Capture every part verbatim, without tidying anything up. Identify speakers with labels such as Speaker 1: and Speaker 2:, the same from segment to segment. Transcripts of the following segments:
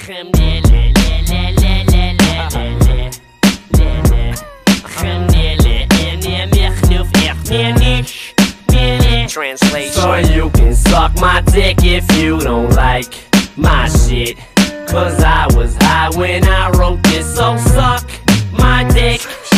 Speaker 1: Translation. So you can suck my dick if you don't like my shit, cause I was high when I wrote this, so suck my dick.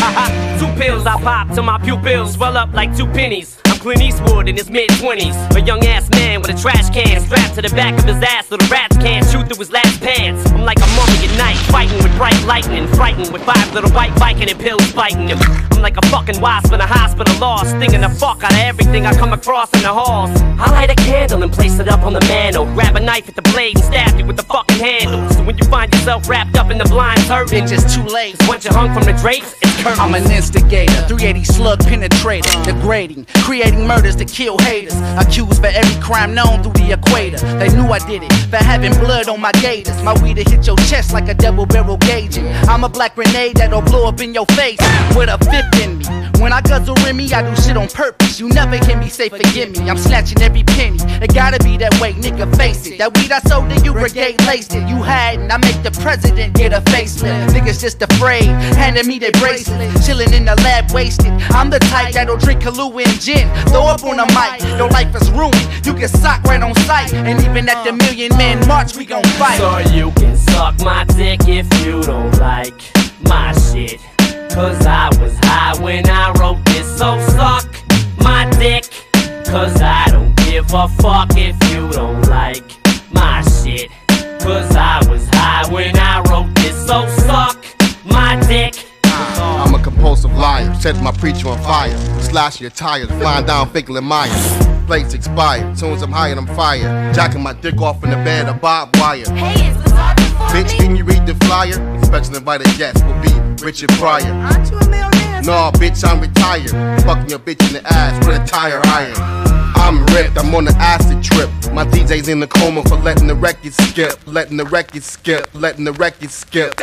Speaker 1: Two pills I pop till my pupils swell up like two pennies. I'm Clint Eastwood in his mid-twenties, a young-ass man with a trash can strapped to the back of his ass so the rats can't shoot through his last pants. I'm like a mummy at night, fighting with bright lightning, frightened with five little white Viking and pills biting him. I'm like a fucking wasp in a hospital lost, stinging the fuck out of everything I come across in the halls. I light a candle and place it up on the mantle, grab a knife at the blade and stab you with the fucking handle. So when you find yourself wrapped up in the blinds hurting,
Speaker 2: it's just too late.
Speaker 1: Once you're hung from the drapes, it's curtains.
Speaker 2: I'm an instigator, three eighty slug penetrator, degrading, creating murders to kill haters, accused for every crime known through the equator. They knew I did it for having blood on my gators. My weed'll hit your chest like a double barrel gauging. I'm a black grenade that'll blow up in your face with a fifth in me. When I guzzle in me, I do shit on purpose. You never hear me say forgive me. I'm snatching every penny. It gotta be that way, nigga, face it. That weed I sold to you, brigade laced it. You hadn't, I make the president get a facelift. Niggas just afraid, handing me their bracelet. Chilling in the lab, wasted. I'm the type that'll drink Kahlua and gin. Throw up on the mic, your life is ruined. You can sock right on sight, and even at the Million Man March, we gon' fight.
Speaker 1: So you can suck my dick if you don't like my shit, cause I was high when I wrote this, so suck my dick, cause I don't give a fuck if you don't like my shit, cause I was high when I wrote this, so suck my dick.
Speaker 3: I'm a compulsive liar, set my preacher on fire, slash your tires, flying down Fickle and Myers. Plates expired, soon as I'm high and I'm fired, jacking my dick off in the bed of barbed wire.
Speaker 4: Hey, is the sergeant for
Speaker 3: Bitch,
Speaker 4: me?
Speaker 3: can you read the flyer? Special invited guests will be Richard Pryor.
Speaker 4: Aren't you a millionaire?
Speaker 3: Nah, bitch, I'm retired. Fucking your bitch in the ass with a tire iron. I'm ripped, I'm on an acid trip. My D J's in the coma for letting the record skip, letting the record skip, letting the record skip.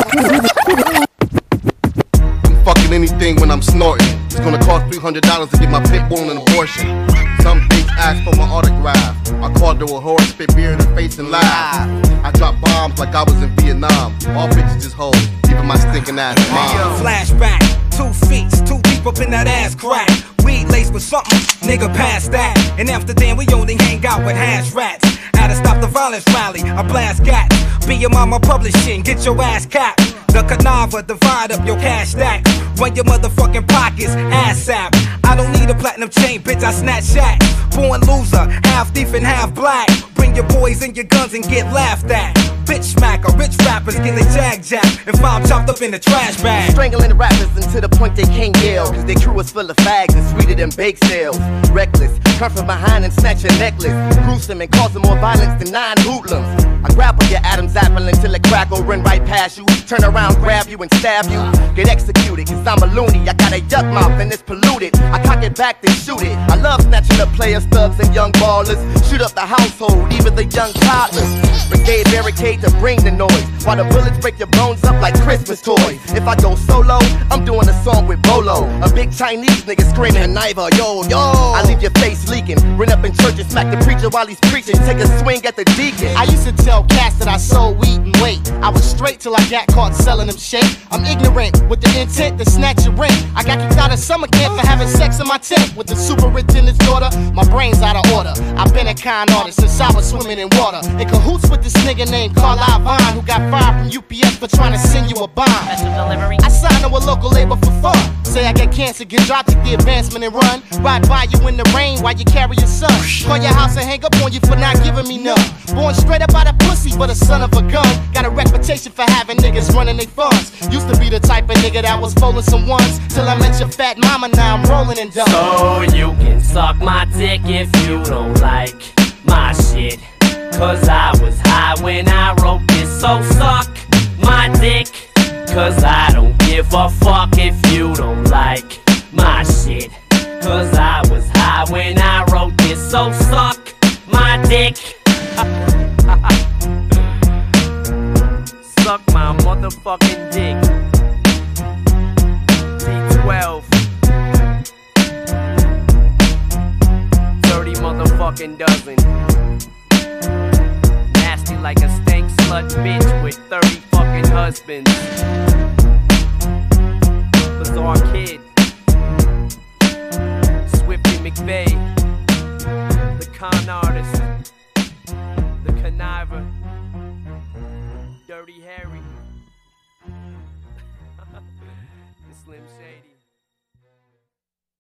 Speaker 3: Fucking anything when I'm snorting. It's gonna cost three hundred dollars to get my pit bull an abortion. Some bitch asked for my autograph. I called her a whore, spit beer in her face and laugh. I dropped bombs like I was in Vietnam. All bitches just hold, even my stinking ass mom.
Speaker 5: Flashback, two feet, too deep up in that ass crack. Weed laced with something, nigga past that. In Amsterdam, we only hang out with hash rats. Had to stop the violence rally, I blast gats. Be your mama publishing, get your ass capped. The Canava, divide up your cash stack. Run your motherfucking pockets, ass sap. I don't need a platinum chain, bitch, I snatch shack. Born loser, half thief and half black. Bring your boys and your guns and get laughed at. Bitch smacker, rich rappers get a jag jack. If I'm chopped up in the trash bag.
Speaker 6: Strangling the rappers until the point they can't yell, cause their crew is full of fags and sweeter than bake sales. Reckless, come from behind and snatch your necklace. Gruesome and causing more violence than nine hoodlums. I grapple your Adam's apple until it crackle, run right past you. Turn around, grab you and stab you. Get executed, cause I'm a loony. I got a yuck mouth and it's polluted. I cock it back, then shoot it. I love snatching up players, thugs, and young ballers. Shoot up the household, even the young toddlers. Brigade barricade to bring the noise, while the bullets break your bones up like Christmas toys. If I go solo, I'm doing a song with Bolo. A big Chinese nigga screaming, Niva, yo, yo. I leave your face leaking, run up in church and smack the preacher while he's preaching. Take a swing at the deacon.
Speaker 7: I used to tell cats that I sold weed and weight. I was straight till I got caught selling them shit. I'm ignorant with the intent to snatch your rent. I got kicked out of summer camp for having sex in my tent with the superintendent's daughter. My brain's out of order. I've been a con artist since I was swimming in water. In cahoots with this nigga named Carlisle Vine, who got fired from U P S for trying to send you a bond. I signed to a local label for fun. Say I got cancer, get dropped, take the advancement and run. Ride by you in the rain while you carry your son. Call your house and hang up on you for not giving me none. Born straight up out of pussy, but a son of a gun. Got a reputation for having niggas running they funds. Used to be the type of nigga that was folding some ones, till I met your fat mama, now I'm rolling and done.
Speaker 1: So you can suck my dick if you don't like my shit, cause I was high when I wrote this, so suck my dick, cause I don't give a fuck if you don't like my shit, cause I was high when I wrote this, so suck my dick. Suck my motherfucking dick. D twelve. Dirty motherfucking dozen. Nasty like a stank slug. slut bitch with thirty fucking husbands. Bizarre Kid, Swifty McVeigh, the con artist, the conniver, Dirty Harry, the Slim Shady.